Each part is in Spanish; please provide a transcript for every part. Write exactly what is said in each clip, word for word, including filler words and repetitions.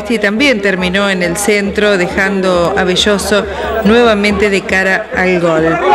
Y también terminó en el centro, dejando a Belloso nuevamente de cara al gol. En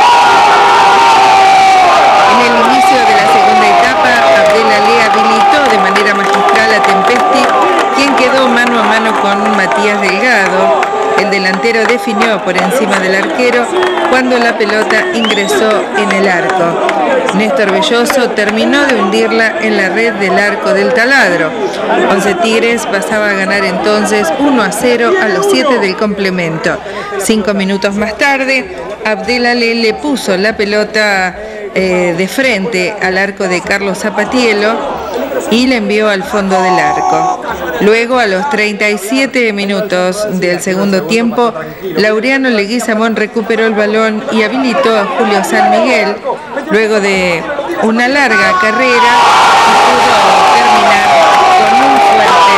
el inicio de la segunda etapa, Abdelalé habilitó de manera magistral a Tempesti, quien quedó mano a mano con Matías Delgado. El delantero definió por encima del arquero cuando la pelota ingresó en el arco. Néstor Belloso terminó de hundirla en la red del arco del Taladro. Once Tigres pasaba a ganar entonces uno a cero a los siete del complemento. Cinco minutos más tarde, Abdelalé le puso la pelota eh, de frente al arco de Carlos Zapatielo y la envió al fondo del arco. Luego, a los treinta y siete minutos del segundo tiempo, Laureano Leguizamón recuperó el balón y habilitó a Julio San Miguel, luego de una larga carrera, y pudo terminar con un fuerte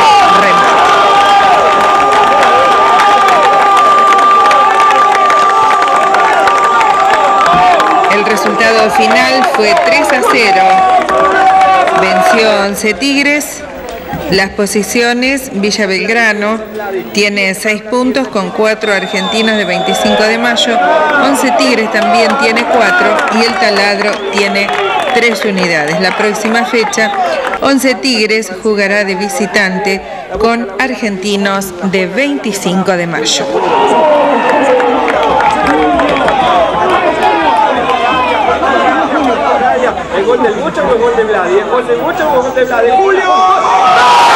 remate. El resultado final fue tres a cero. Venció Once Tigres. Las posiciones: Villa Belgrano tiene seis puntos con cuatro argentinos de veinticinco de mayo, Once Tigres también tiene cuatro y el Taladro tiene tres unidades. La próxima fecha, Once Tigres jugará de visitante con argentinos de veinticinco de mayo. El gol del Mucho o el gol de Vladi, el gol del Mucho o el gol de Vladi. ¡Julio!